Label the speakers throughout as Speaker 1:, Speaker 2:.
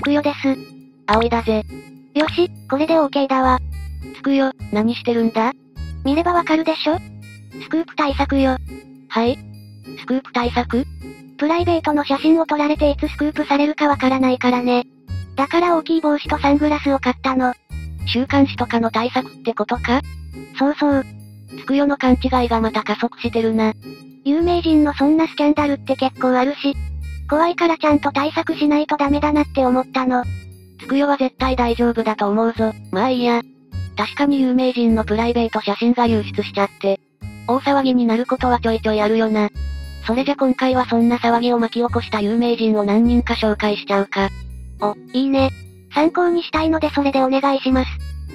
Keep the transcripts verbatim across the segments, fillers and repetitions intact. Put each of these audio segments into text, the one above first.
Speaker 1: くよです。
Speaker 2: 葵だぜ。
Speaker 1: よし、これで OK だわ。
Speaker 2: つくよ、何してるんだ？
Speaker 1: 見ればわかるでしょ？スクープ対策よ。
Speaker 2: はい？スクープ対策？
Speaker 1: プライベートの写真を撮られていつスクープされるかわからないからね。だから大きい帽子とサングラスを買ったの。
Speaker 2: 週刊誌とかの対策ってことか？
Speaker 1: そうそう。
Speaker 2: つくよの勘違いがまた加速してるな。
Speaker 1: 有名人のそんなスキャンダルって結構あるし、怖いからちゃんと対策しないとダメだなって思ったの。
Speaker 2: つくよは絶対大丈夫だと思うぞ。まあいいや。確かに有名人のプライベート写真が流出しちゃって、大騒ぎになることはちょいちょいあるよな。それじゃ今回はそんな騒ぎを巻き起こした有名人を何人か紹介しちゃうか。
Speaker 1: お、いいね。参考にしたいのでそれでお願いします。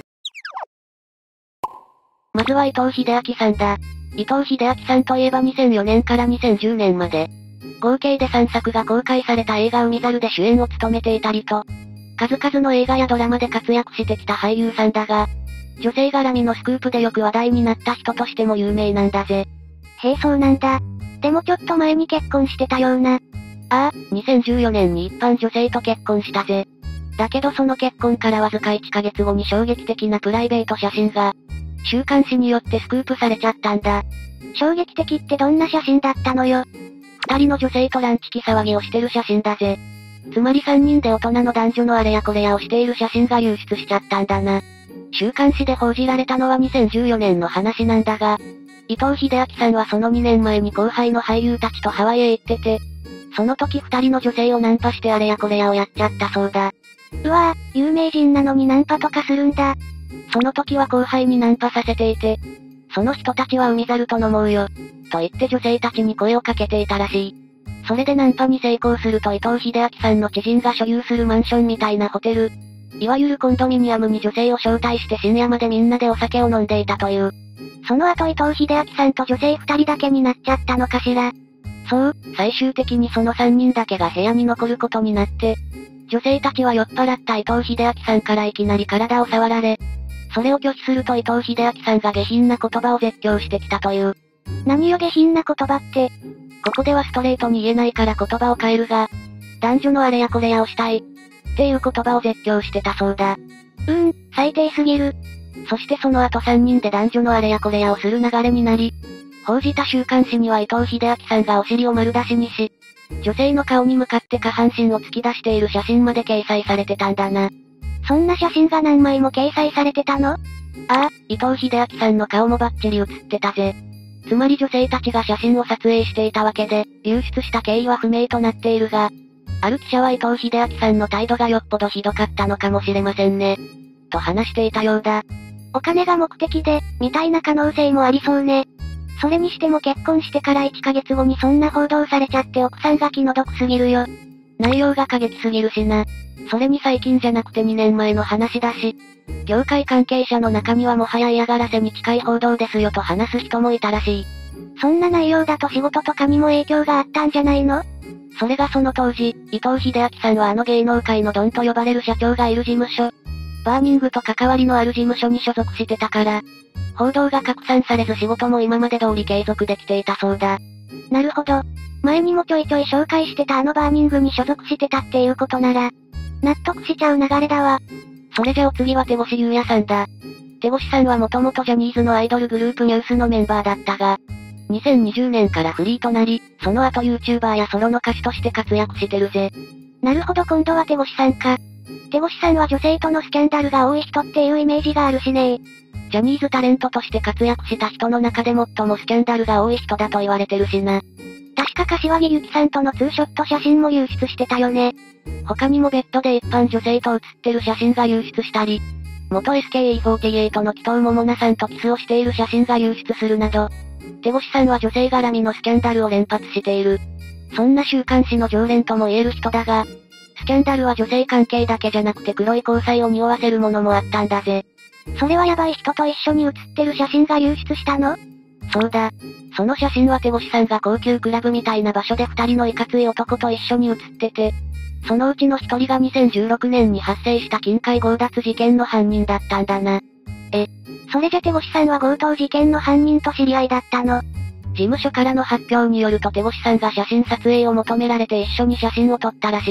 Speaker 2: まずは伊藤英明さんだ。伊藤英明さんといえばにせんよねんからにせんじゅうねんまで、合計でさんさくが公開された映画海猿で主演を務めていたりと、数々の映画やドラマで活躍してきた俳優さんだが、女性絡みのスクープでよく話題になった人としても有名なんだぜ。
Speaker 1: へえ、そうなんだ。でもちょっと前に結婚してたような。
Speaker 2: ああ、にせんじゅうよねんに一般女性と結婚したぜ。だけどその結婚からわずかいっかげつごに衝撃的なプライベート写真が、週刊誌によってスクープされちゃったんだ。
Speaker 1: 衝撃的ってどんな写真だったのよ。
Speaker 2: 二人の女性とランチキ騒ぎをしてる写真だぜ。つまり三人で大人の男女のあれやこれやをしている写真が流出しちゃったんだな。週刊誌で報じられたのはにせんじゅうよねんの話なんだが、伊藤英明さんはそのにねんまえに後輩の俳優たちとハワイへ行ってて、その時二人の女性をナンパしてあれやこれやをやっちゃったそうだ。
Speaker 1: うわぁ、有名人なのにナンパとかするんだ。
Speaker 2: その時は後輩にナンパさせていて、その人たちは海猿と飲もうよ、と言って女性たちに声をかけていたらしい。それでナンパに成功すると伊藤英明さんの知人が所有するマンションみたいなホテル、いわゆるコンドミニアムに女性を招待して深夜までみんなでお酒を飲んでいたという。
Speaker 1: その後伊藤英明さんと女性二人だけになっちゃったのかしら。
Speaker 2: そう、最終的にその三人だけが部屋に残ることになって、女性たちは酔っ払った伊藤英明さんからいきなり体を触られ、それを拒否すると伊藤英明さんが下品な言葉を絶叫してきたという。
Speaker 1: 何よ下品な言葉って。
Speaker 2: ここではストレートに言えないから言葉を変えるが、男女のあれやこれやをしたい、っていう言葉を絶叫してたそうだ。
Speaker 1: うーん、最低すぎる。
Speaker 2: そしてその後三人で男女のあれやこれやをする流れになり、報じた週刊誌には伊藤英明さんがお尻を丸出しにし、女性の顔に向かって下半身を突き出している写真まで掲載されてたんだな。
Speaker 1: そんな写真が何枚も掲載されてたの？あ
Speaker 2: あ、伊藤英明さんの顔もバッチリ写ってたぜ。つまり女性たちが写真を撮影していたわけで、流出した経緯は不明となっているが、ある記者は伊藤英明さんの態度がよっぽどひどかったのかもしれませんね。と話していたようだ。
Speaker 1: お金が目的で、みたいな可能性もありそうね。それにしても結婚してからいっかげつごにそんな報道されちゃって奥さんが気の毒すぎるよ。
Speaker 2: 内容が過激すぎるしな。それに最近じゃなくてにねんまえの話だし、業界関係者の中にはもはや嫌がらせに近い報道ですよと話す人もいたらしい。
Speaker 1: そんな内容だと仕事とかにも影響があったんじゃないの？
Speaker 2: それがその当時、伊藤英明さんはあの芸能界のドンと呼ばれる社長がいる事務所、バーニングと関わりのある事務所に所属してたから、報道が拡散されず仕事も今まで通り継続できていたそうだ。
Speaker 1: なるほど。前にもちょいちょい紹介してたあのバーニングに所属してたっていうことなら、納得しちゃう流れだわ。
Speaker 2: それじゃお次は手越優也さんだ。手越さんはもともとジャニーズのアイドルグループニュースのメンバーだったが、にせんにじゅうねんからフリーとなり、その後 YouTuber やソロの歌手として活躍してるぜ。
Speaker 1: なるほど今度は手越さんか。手越さんは女性とのスキャンダルが多い人っていうイメージがあるしね。
Speaker 2: ジャニーズタレントとして活躍した人の中で最もスキャンダルが多い人だと言われてるしな。
Speaker 1: 確か柏木由紀さんとのツーショット写真も流出してたよね。
Speaker 2: 他にもベッドで一般女性と写ってる写真が流出したり、元 エスケーイーフォーティーエイト の紀藤桃奈さんとキスをしている写真が流出するなど、手越さんは女性絡みのスキャンダルを連発している。そんな週刊誌の常連とも言える人だが、スキャンダルは女性関係だけじゃなくて黒い交際を匂わせるものもあったんだぜ。
Speaker 1: それはヤバい人と一緒に写ってる写真が流出したの？
Speaker 2: そうだ。その写真は手越さんが高級クラブみたいな場所で二人のいかつい男と一緒に写ってて、そのうちの一人がにせんじゅうろくねんに発生した金塊強奪事件の犯人だったんだな。
Speaker 1: え、それじゃ手越さんは強盗事件の犯人と知り合いだったの？
Speaker 2: 事務所からの発表によると手越さんが写真撮影を求められて一緒に写真を撮ったらしい。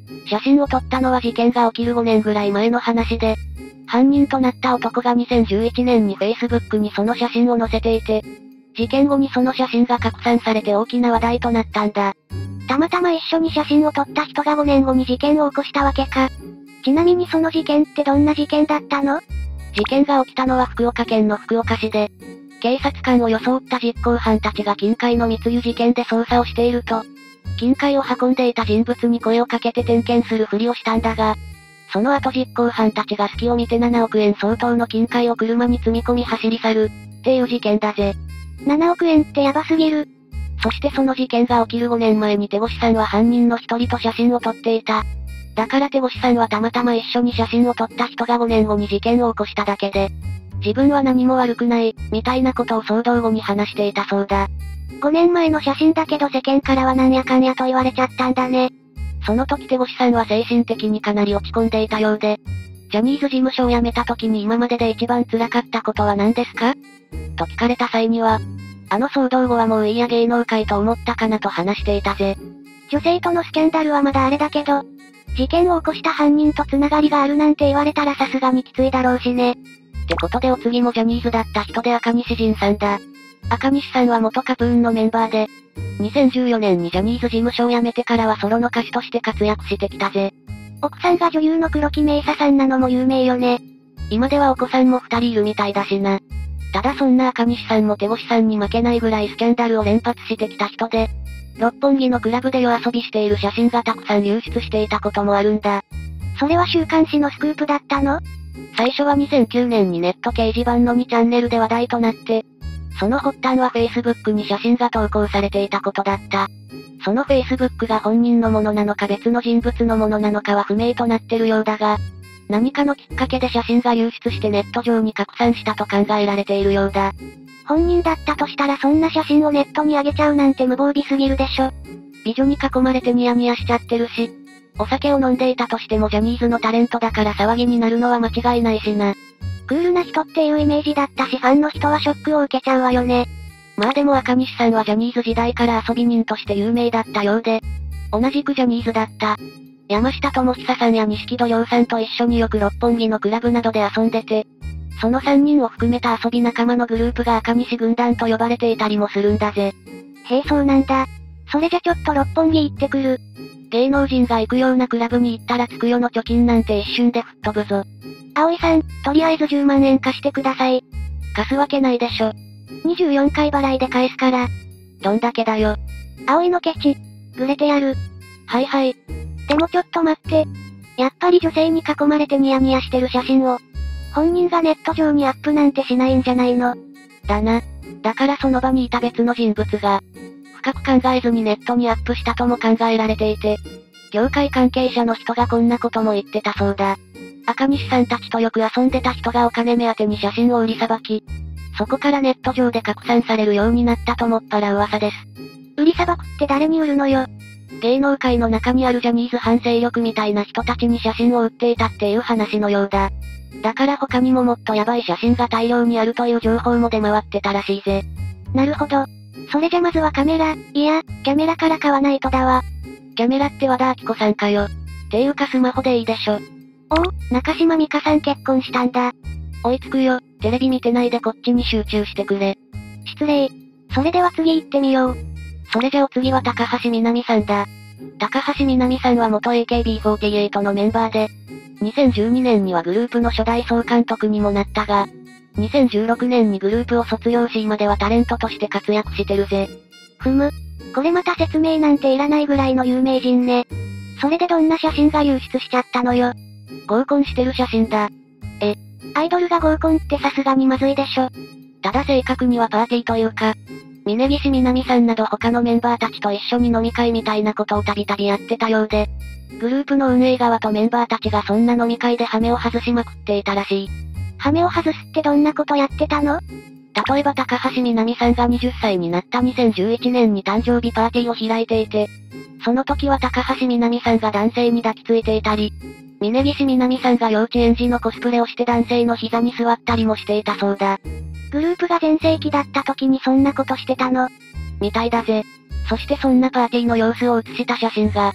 Speaker 2: 写真を撮ったのは事件が起きるごねんぐらい前の話で、犯人となった男がにせんじゅういちねんに Facebook にその写真を載せていて、事件後にその写真が拡散されて大きな話題となったんだ。
Speaker 1: たまたま一緒に写真を撮った人がごねんごに事件を起こしたわけか。ちなみにその事件ってどんな事件だったの？
Speaker 2: 事件が起きたのは福岡県の福岡市で、警察官を装った実行犯たちが金塊の密輸事件で捜査をしていると、金塊を運んでいた人物に声をかけて点検するふりをしたんだが、その後実行犯たちが隙を見てななおくえん相当の金塊を車に積み込み走り去る、っていう事件だぜ。
Speaker 1: ななおくえんってヤバすぎる。
Speaker 2: そしてその事件が起きるごねんまえに手越さんは犯人の一人と写真を撮っていた。だから手越さんはたまたま一緒に写真を撮った人がごねんごに事件を起こしただけで、自分は何も悪くない、みたいなことを騒動後に話していたそうだ。
Speaker 1: ごねんまえの写真だけど世間からはなんやかんやと言われちゃったんだね。
Speaker 2: その時手越さんは精神的にかなり落ち込んでいたようで、ジャニーズ事務所を辞めた時に今までで一番辛かったことは何ですか？と聞かれた際には、あの騒動後はもういいや芸能界と思ったかなと話していたぜ。
Speaker 1: 女性とのスキャンダルはまだあれだけど、事件を起こした犯人と繋がりがあるなんて言われたらさすがにきついだろうしね。
Speaker 2: ってことでお次もジャニーズだった人で赤西仁さんだ。赤西さんは元カプーンのメンバーで、にせんじゅうよねんにジャニーズ事務所を辞めてからはソロの歌手として活躍してきたぜ。
Speaker 1: 奥さんが女優の黒木メイサさんなのも有名よね。
Speaker 2: 今ではお子さんもふたりいるみたいだしな。ただそんな赤西さんも手越さんに負けないぐらいスキャンダルを連発してきた人で、六本木のクラブで夜遊びしている写真がたくさん流出していたこともあるんだ。
Speaker 1: それは週刊誌のスクープだったの？
Speaker 2: 最初はにせんきゅうねんにネット掲示板のにチャンネルで話題となって、その発端は Facebook に写真が投稿されていたことだった。その Facebook が本人のものなのか別の人物のものなのかは不明となってるようだが、何かのきっかけで写真が流出してネット上に拡散したと考えられているようだ。
Speaker 1: 本人だったとしたらそんな写真をネットに上げちゃうなんて無防備すぎるでしょ。
Speaker 2: 美女に囲まれてニヤニヤしちゃってるし、お酒を飲んでいたとしてもジャニーズのタレントだから騒ぎになるのは間違いないしな。
Speaker 1: クールな人っていうイメージだったしファンの人はショックを受けちゃうわよね。
Speaker 2: まあでも赤西さんはジャニーズ時代から遊び人として有名だったようで、同じくジャニーズだった。山下智久さんや錦戸亮さんと一緒によく六本木のクラブなどで遊んでて、そのさんにんを含めた遊び仲間のグループが赤西軍団と呼ばれていたりもするんだぜ。
Speaker 1: へえそうなんだ。それじゃちょっと六本木行ってくる。
Speaker 2: 芸能人が行くようなクラブに行ったらつくよの貯金なんて一瞬で吹っ飛ぶぞ。
Speaker 1: 葵さん、とりあえずじゅうまんえん貸してください。
Speaker 2: 貸すわけないでしょ。
Speaker 1: にじゅうよんかい払いで返すから。
Speaker 2: どんだけだよ。
Speaker 1: 葵のケチ、ぐれてやる。
Speaker 2: はいはい。
Speaker 1: でもちょっと待って。やっぱり女性に囲まれてニヤニヤしてる写真を、本人がネット上にアップなんてしないんじゃないの？
Speaker 2: だな。だからその場にいた別の人物が、深く考えずにネットにアップしたとも考えられていて、業界関係者の人がこんなことも言ってたそうだ。赤西さんたちとよく遊んでた人がお金目当てに写真を売りさばき、そこからネット上で拡散されるようになったともっぱら噂です。
Speaker 1: 売りさばくって誰に売るのよ？
Speaker 2: 芸能界の中にあるジャニーズ反勢力みたいな人たちに写真を売っていたっていう話のようだ。だから他にももっとヤバい写真が大量にあるという情報も出回ってたらしいぜ。
Speaker 1: なるほど。それじゃまずはカメラ、いや、キャメラから買わないとだわ。
Speaker 2: キャメラって和田アキ子さんかよ。っていうかスマホでいいでしょ。
Speaker 1: おお、中島美嘉さん結婚したんだ。
Speaker 2: 追いつくよ、テレビ見てないでこっちに集中してくれ。
Speaker 1: 失礼。それでは次行ってみよう。
Speaker 2: それじゃお次は高橋みなみさんだ。高橋みなみさんは元 エーケービーフォーティーエイト のメンバーで、にせんじゅうにねんにはグループの初代総監督にもなったが、にせんじゅうろくねんにグループを卒業し今ではタレントとして活躍してるぜ。
Speaker 1: ふむ。これまた説明なんていらないぐらいの有名人ね。それでどんな写真が流出しちゃったのよ。
Speaker 2: 合コンしてる写真だ。
Speaker 1: え、アイドルが合コンってさすがにまずいでしょ。
Speaker 2: ただ正確にはパーティーというか、峯岸みなみさんなど他のメンバーたちと一緒に飲み会みたいなことをたびたびやってたようで、グループの運営側とメンバーたちがそんな飲み会でハメを外しまくっていたらしい。
Speaker 1: ハメを外すってどんなことやってたの？
Speaker 2: 例えば高橋みなみさんがはたちになったにせんじゅういちねんに誕生日パーティーを開いていて、その時は高橋みなみさんが男性に抱きついていたり、峯岸みなみさんが幼稚園児のコスプレをして男性の膝に座ったりもしていたそうだ。
Speaker 1: グループが全盛期だった時にそんなことしてたの？
Speaker 2: みたいだぜ。そしてそんなパーティーの様子を写した写真が、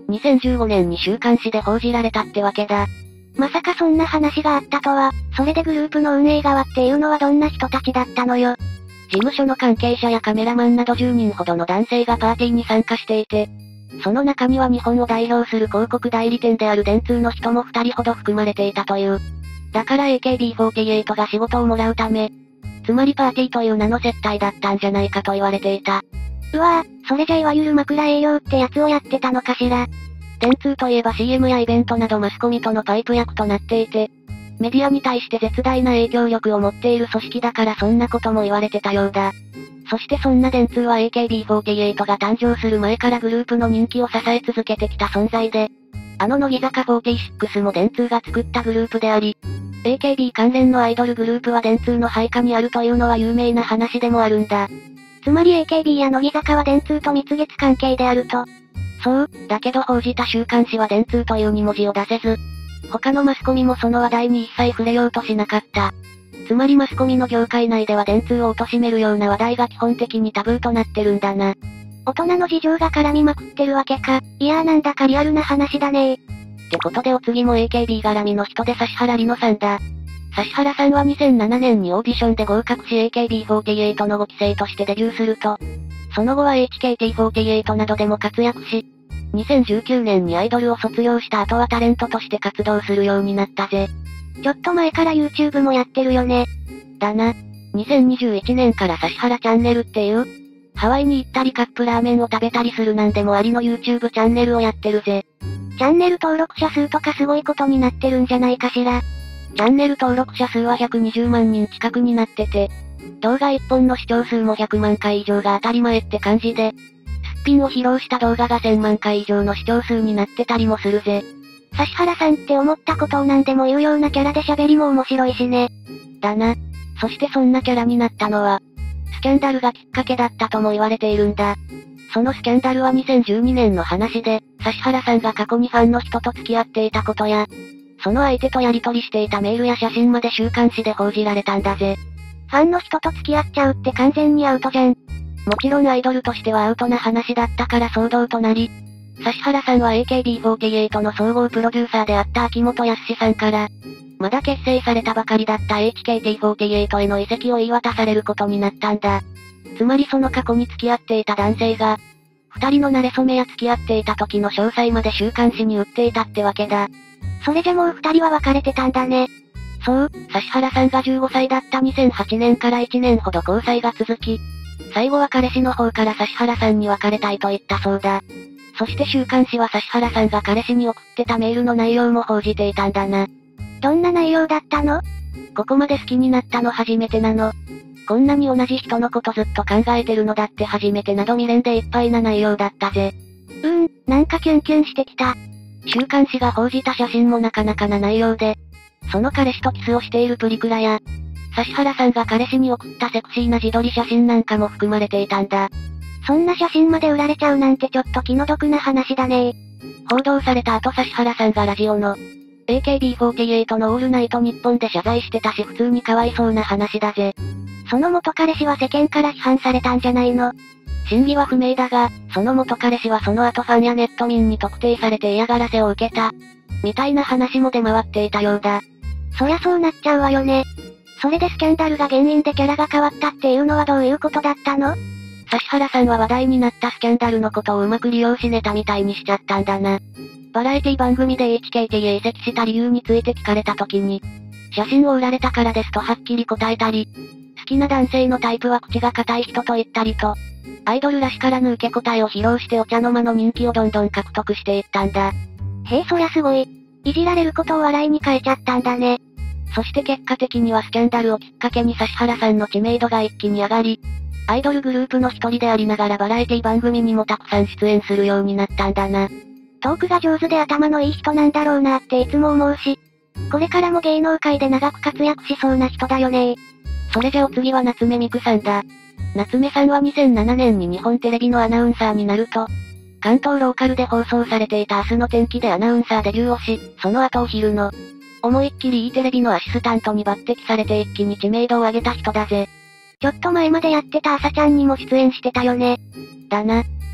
Speaker 2: にせんじゅうごねんに週刊誌で報じられたってわけだ。
Speaker 1: まさかそんな話があったとは、それでグループの運営側っていうのはどんな人たちだったのよ。
Speaker 2: 事務所の関係者やカメラマンなどじゅうにんほどの男性がパーティーに参加していて、その中には日本を代表する広告代理店である電通の人もふたりほど含まれていたという。だから エーケービーフォーティーエイト が仕事をもらうため、つまりパーティーという名の接待だったんじゃないかと言われていた。
Speaker 1: うわぁ、それじゃいわゆる枕営業ってやつをやってたのかしら。
Speaker 2: 電通といえば シーエム やイベントなどマスコミとのパイプ役となっていて、メディアに対して絶大な影響力を持っている組織だからそんなことも言われてたようだ。そしてそんな電通は エーケービーフォーティーエイト が誕生する前からグループの人気を支え続けてきた存在で、あの乃木坂フォーティーシックスも電通が作ったグループであり、エーケービー 関連のアイドルグループは電通の配下にあるというのは有名な話でもあるんだ。
Speaker 1: つまり エーケービー や乃木坂は電通と蜜月関係であると。
Speaker 2: そう、だけど報じた週刊誌は電通というに文字を出せず、他のマスコミもその話題に一切触れようとしなかった。つまりマスコミの業界内では電通を貶めるような話題が基本的にタブーとなってるんだな。
Speaker 1: 大人の事情が絡みまくってるわけか。いやーなんだかリアルな話だねー。
Speaker 2: ってことでお次も エーケービー 絡みの人で指原莉乃さんだ。指原さんはにせんななねんにオーディションで合格し エーケービーフォーティーエイト のごき生としてデビューすると、その後は エイチケーティーフォーティーエイト などでも活躍し、にせんじゅうきゅうねんにアイドルを卒業した後はタレントとして活動するようになったぜ。
Speaker 1: ちょっと前から YouTube もやってるよね。
Speaker 2: だな。にせんにじゅういちねんから指原チャンネルっていう、ハワイに行ったりカップラーメンを食べたりするなんでもありの YouTube チャンネルをやってるぜ。
Speaker 1: チャンネル登録者数とかすごいことになってるんじゃないかしら。
Speaker 2: チャンネル登録者数はひゃくにじゅうまんにん近くになってて、動画いっぽんの視聴数もひゃくまんかい以上が当たり前って感じで、すっぴんを披露した動画がせんまんかい以上の視聴数になってたりもするぜ。
Speaker 1: 指原さんって思ったことを何でも言うようなキャラで喋りも面白いしね。
Speaker 2: だな。そしてそんなキャラになったのは、スキャンダルがきっかけだったとも言われているんだ。そのスキャンダルはにせんじゅうにねんの話で、指原さんが過去にファンの人と付き合っていたことや、その相手とやり取りしていたメールや写真まで週刊誌で報じられたんだぜ。
Speaker 1: ファンの人と付き合っちゃうって完全にアウトじゃん。
Speaker 2: もちろんアイドルとしてはアウトな話だったから騒動となり、指原さんは エーケービーフォーティーエイト の総合プロデューサーであった秋元康さんから、まだ結成されたばかりだった エイチケーティーフォーティーエイト への移籍を言い渡されることになったんだ。つまりその過去に付き合っていた男性が、二人の馴れ初めや付き合っていた時の詳細まで週刊誌に売っていたってわけだ。
Speaker 1: それじゃもう二人は別れてたんだね。
Speaker 2: そう、指原さんがじゅうごさいだったにせんはちねんからいちねんほど交際が続き、最後は彼氏の方から指原さんに別れたいと言ったそうだ。そして週刊誌は指原さんが彼氏に送ってたメールの内容も報じていたんだな。
Speaker 1: どんな内容だったの？
Speaker 2: ここまで好きになったの初めてなの。こんなに同じ人のことずっと考えてるのだって初めてなど未練でいっぱいな内容だったぜ。
Speaker 1: うーん、なんかキュンキュンしてきた。
Speaker 2: 週刊誌が報じた写真もなかなかな内容で、その彼氏とキスをしているプリクラや、指原さんが彼氏に送ったセクシーな自撮り写真なんかも含まれていたんだ。
Speaker 1: そんな写真まで売られちゃうなんてちょっと気の毒な話だね。
Speaker 2: 報道された後指原さんがラジオの、エーケービーフォーティーエイト のオールナイトニッポンで謝罪してたし普通にかわいそうな話だぜ。
Speaker 1: その元彼氏は世間から批判されたんじゃないの？
Speaker 2: 真偽は不明だが、その元彼氏はその後ファンやネット民に特定されて嫌がらせを受けた。みたいな話も出回っていたようだ。
Speaker 1: そりゃそうなっちゃうわよね。それでスキャンダルが原因でキャラが変わったっていうのはどういうことだったの？
Speaker 2: 指原さんは話題になったスキャンダルのことをうまく利用しネタみたいにしちゃったんだな。バラエティ番組で エイチケーティー へ移籍した理由について聞かれた時に、写真を売られたからですとはっきり答えたり、好きな男性のタイプは口が硬い人と言ったりと、アイドルらしからぬ受け答えを披露してお茶の間の人気をどんどん獲得していったんだ。
Speaker 1: へえ、そりゃすごい。いじられることを笑いに変えちゃったんだね。
Speaker 2: そして結果的にはスキャンダルをきっかけに指原さんの知名度が一気に上がり、アイドルグループの一人でありながらバラエティ番組にもたくさん出演するようになったんだな。
Speaker 1: トークが上手で頭のいい人なんだろうなっていつも思うし、これからも芸能界で長く活躍しそうな人だよね。
Speaker 2: それじゃお次は夏目みくさんだ。夏目さんはにせんななねんに日本テレビのアナウンサーになると、関東ローカルで放送されていた明日の天気でアナウンサーデビューをし、その後お昼の、思いっきり E テレビのアシスタントに抜擢されて一気に知名度を上げた人だぜ。
Speaker 1: ちょっと前までやってた朝ちゃんにも出演してたよね。
Speaker 2: だな。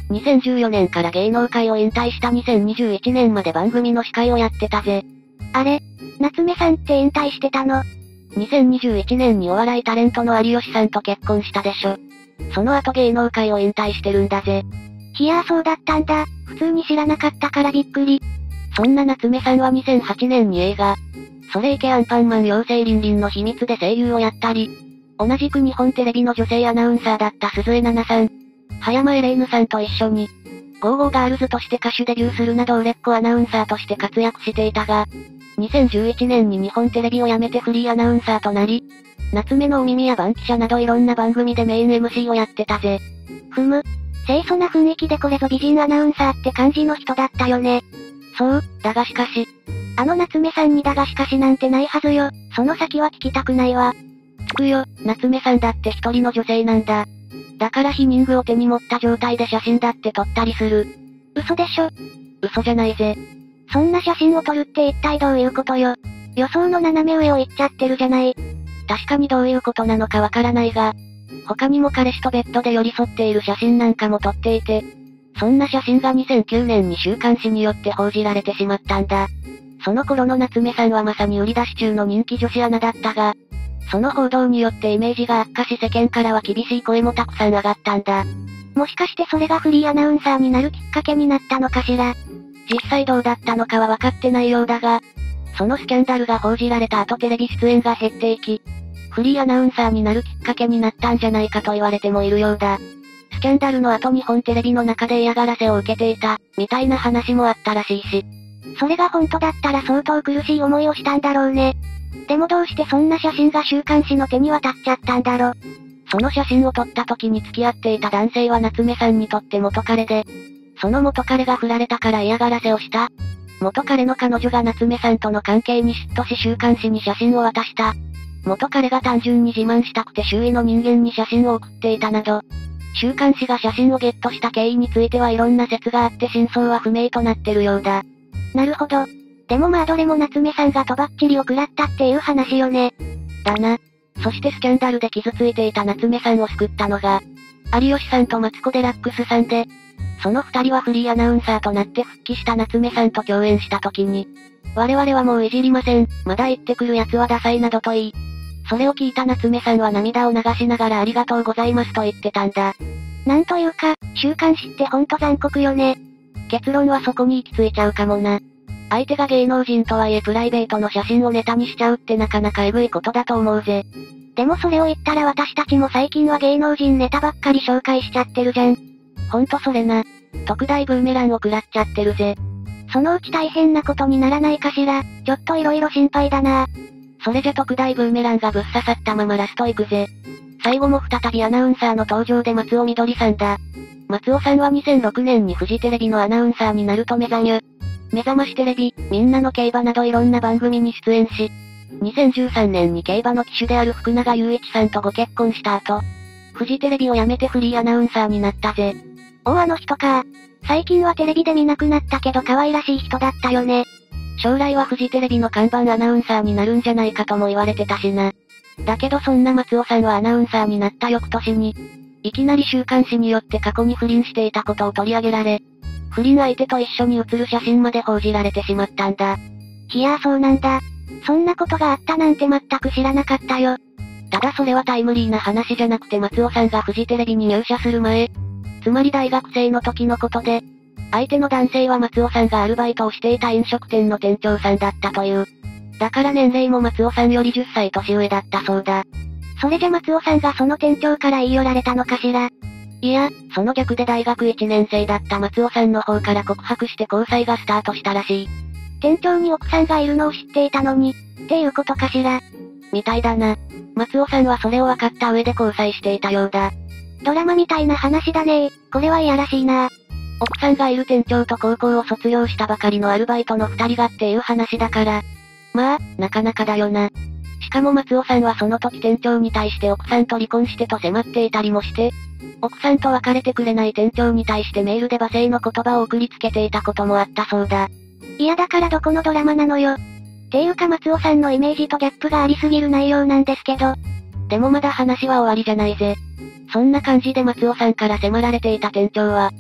Speaker 2: にせんじゅうよねんから芸能界を引退したにせんにじゅういちねんまで番組の司会をやってたぜ。
Speaker 1: あれ、夏目さんって引退してたの？
Speaker 2: にせんにじゅういちねんにお笑いタレントの有吉さんと結婚したでしょ。その後芸能界を引退してるんだぜ。
Speaker 1: いやーそうだったんだ。普通に知らなかったからびっくり。
Speaker 2: そんな夏目さんはにせんはちねんに映画、それいけアンパンマン妖精リンリンの秘密で声優をやったり、同じく日本テレビの女性アナウンサーだった鈴江奈々さん、葉山エレイヌさんと一緒に、ゴーゴーガールズとして歌手デビューするなど売れっ子アナウンサーとして活躍していたが、にせんじゅういちねんに日本テレビを辞めてフリーアナウンサーとなり、夏目のお耳や番記者などいろんな番組でメイン エムシー をやってたぜ。
Speaker 1: ふむ。清楚な雰囲気でこれぞ美人アナウンサーって感じの人だったよね。
Speaker 2: そう、だがしかし。
Speaker 1: あの夏目さんにだがしかしなんてないはずよ。その先は聞きたくないわ。
Speaker 2: つくよ、夏目さんだって一人の女性なんだ。だから避妊具を手に持った状態で写真だって撮ったりする。
Speaker 1: 嘘でしょ。
Speaker 2: 嘘じゃないぜ。
Speaker 1: そんな写真を撮るって一体どういうことよ。予想の斜め上を行っちゃってるじゃない。
Speaker 2: 確かにどういうことなのかわからないが、他にも彼氏とベッドで寄り添っている写真なんかも撮っていて、そんな写真がにせんきゅうねんに週刊誌によって報じられてしまったんだ。その頃の夏目さんはまさに売り出し中の人気女子アナだったが、その報道によってイメージが悪化し世間からは厳しい声もたくさん上がったんだ。
Speaker 1: もしかしてそれがフリーアナウンサーになるきっかけになったのかしら。
Speaker 2: 実際どうだったのかは分かってないようだが、そのスキャンダルが報じられた後テレビ出演が減っていき、フリーアナウンサーになるきっかけになったんじゃないかと言われてもいるようだ。スキャンダルの後日本テレビの中で嫌がらせを受けていた、みたいな話もあったらしいし。
Speaker 1: それが本当だったら相当苦しい思いをしたんだろうね。でもどうしてそんな写真が週刊誌の手に渡っちゃったんだろ。
Speaker 2: その写真を撮った時に付き合っていた男性は夏目さんにとって元彼で、その元彼が振られたから嫌がらせをした。元彼の彼女が夏目さんとの関係に嫉妬し週刊誌に写真を渡した。元彼が単純に自慢したくて周囲の人間に写真を送っていたなど、週刊誌が写真をゲットした経緯についてはいろんな説があって真相は不明となってるようだ。
Speaker 1: なるほど。でもまあどれも夏目さんがとばっちりを食らったっていう話よね。
Speaker 2: だな。そしてスキャンダルで傷ついていた夏目さんを救ったのが、有吉さんとマツコデラックスさんで、その二人はフリーアナウンサーとなって復帰した夏目さんと共演した時に、我々はもういじりません、まだ言ってくる奴はダサいなどと言い、それを聞いた夏目さんは涙を流しながらありがとうございますと言ってたんだ。
Speaker 1: なんというか、週刊誌ってほんと残酷よね。
Speaker 2: 結論はそこに行き着いちゃうかもな。相手が芸能人とはいえプライベートの写真をネタにしちゃうってなかなかエグいことだと思うぜ。
Speaker 1: でもそれを言ったら私たちも最近は芸能人ネタばっかり紹介しちゃってるじゃん。
Speaker 2: ほんとそれな。特大ブーメランを食らっちゃってるぜ。
Speaker 1: そのうち大変なことにならないかしら。ちょっと色々心配だな。
Speaker 2: それじゃ特大ブーメランがぶっ刺さったままラスト行くぜ。最後も再びアナウンサーの登場で松尾みどりさんだ。松尾さんはにせんろくねんにフジテレビのアナウンサーになると目覚め、目覚ましテレビ、みんなの競馬などいろんな番組に出演し、にせんじゅうさんねんに競馬の騎手である福永祐一さんとご結婚した後、フジテレビを辞めてフリーアナウンサーになったぜ。
Speaker 1: おーあの人か。最近はテレビで見なくなったけど可愛らしい人だったよね。
Speaker 2: 将来はフジテレビの看板アナウンサーになるんじゃないかとも言われてたしな。だけどそんな松尾さんはアナウンサーになった翌年に、いきなり週刊誌によって過去に不倫していたことを取り上げられ、不倫相手と一緒に写る写真まで報じられてしまったんだ。
Speaker 1: いやーそうなんだ。そんなことがあったなんて全く知らなかったよ。
Speaker 2: ただそれはタイムリーな話じゃなくて松尾さんがフジテレビに入社する前、つまり大学生の時のことで、相手の男性は松尾さんがアルバイトをしていた飲食店の店長さんだったという。だから年齢も松尾さんよりじゅっさい年上だったそうだ。
Speaker 1: それじゃ松尾さんがその店長から言い寄られたのかしら。
Speaker 2: いや、その逆で大学いちねん生だった松尾さんの方から告白して交際がスタートしたらしい。
Speaker 1: 店長に奥さんがいるのを知っていたのに、っていうことかしら。
Speaker 2: みたいだな。松尾さんはそれを分かった上で交際していたようだ。
Speaker 1: ドラマみたいな話だねー。これはいやらしいな。
Speaker 2: 奥さんがいる店長と高校を卒業したばかりのアルバイトの二人がっていう話だから。まあ、なかなかだよな。しかも松尾さんはその時店長に対して奥さんと離婚してと迫っていたりもして、奥さんと別れてくれない店長に対してメールで罵声の言葉を送りつけていたこともあったそうだ。
Speaker 1: いやだからどこのドラマなのよ。っていうか松尾さんのイメージとギャップがありすぎる内容なんですけど。
Speaker 2: でもまだ話は終わりじゃないぜ。そんな感じで松尾さんから迫られていた店長は、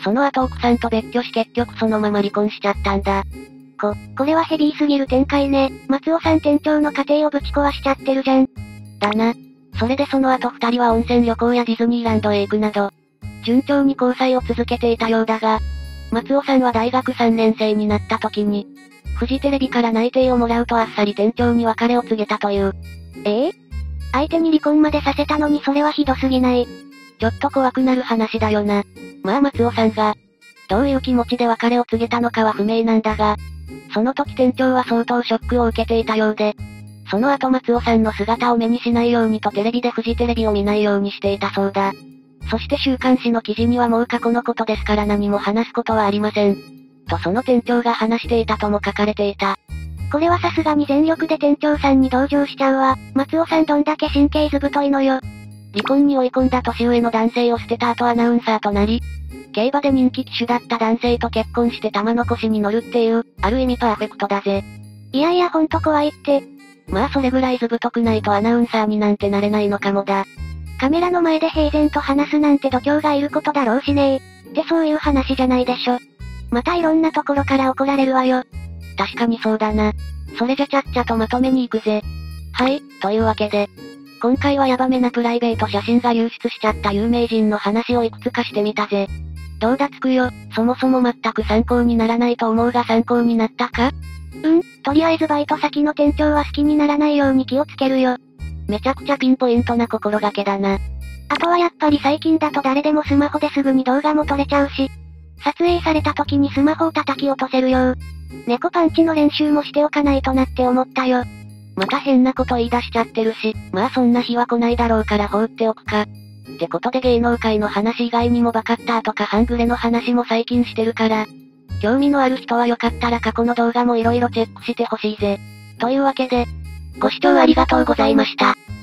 Speaker 2: その後奥さんと別居し結局そのまま離婚しちゃったんだ。
Speaker 1: こ、これはヘビーすぎる展開ね。松尾さん店長の家庭をぶち壊しちゃってるじゃん。
Speaker 2: だな。それでその後二人は温泉旅行やディズニーランドへ行くなど、順調に交際を続けていたようだが、松尾さんは大学さんねん生になった時に、フジテレビから内定をもらうとあっさり店長に別れを告げたという。
Speaker 1: ええ相手に離婚までさせたのにそれはひどすぎない。
Speaker 2: ちょっと怖くなる話だよな。まあ松尾さんが、どういう気持ちで別れを告げたのかは不明なんだが、その時店長は相当ショックを受けていたようで、その後松尾さんの姿を目にしないようにとテレビでフジテレビを見ないようにしていたそうだ。そして週刊誌の記事にはもう過去のことですから何も話すことはありません。とその店長が話していたとも書かれていた。
Speaker 1: これはさすがに全力で店長さんに同情しちゃうわ。松尾さんどんだけ神経図太いのよ。
Speaker 2: 離婚に追い込んだ年上の男性を捨てた後アナウンサーとなり、競馬で人気騎手だった男性と結婚して玉の腰に乗るっていう、ある意味パーフェクトだぜ。
Speaker 1: いやいやほんと怖いって。
Speaker 2: まあそれぐらい図太くないとアナウンサーになんてなれないのかもだ。
Speaker 1: カメラの前で平然と話すなんて度胸がいることだろうしねえ。ってそういう話じゃないでしょ。またいろんなところから怒られるわよ。
Speaker 2: 確かにそうだな。それじゃちゃっちゃとまとめに行くぜ。はい、というわけで、今回はヤバめなプライベート写真が流出しちゃった有名人の話をいくつかしてみたぜ。どうだつくよ、そもそも全く参考にならないと思うが参考になったか？
Speaker 1: うん、とりあえずバイト先の店長は好きにならないように気をつけるよ。
Speaker 2: めちゃくちゃピンポイントな心がけだな。
Speaker 1: あとはやっぱり最近だと誰でもスマホですぐに動画も撮れちゃうし、撮影された時にスマホを叩き落とせるよ。猫パンチの練習もしておかないとなって思ったよ。
Speaker 2: また変なこと言い出しちゃってるし、まあそんな日は来ないだろうから放っておくか。ってことで芸能界の話以外にもバカッターとか半グレの話も最近してるから、興味のある人はよかったら過去の動画も色々チェックしてほしいぜ。というわけで、ご視聴ありがとうございました。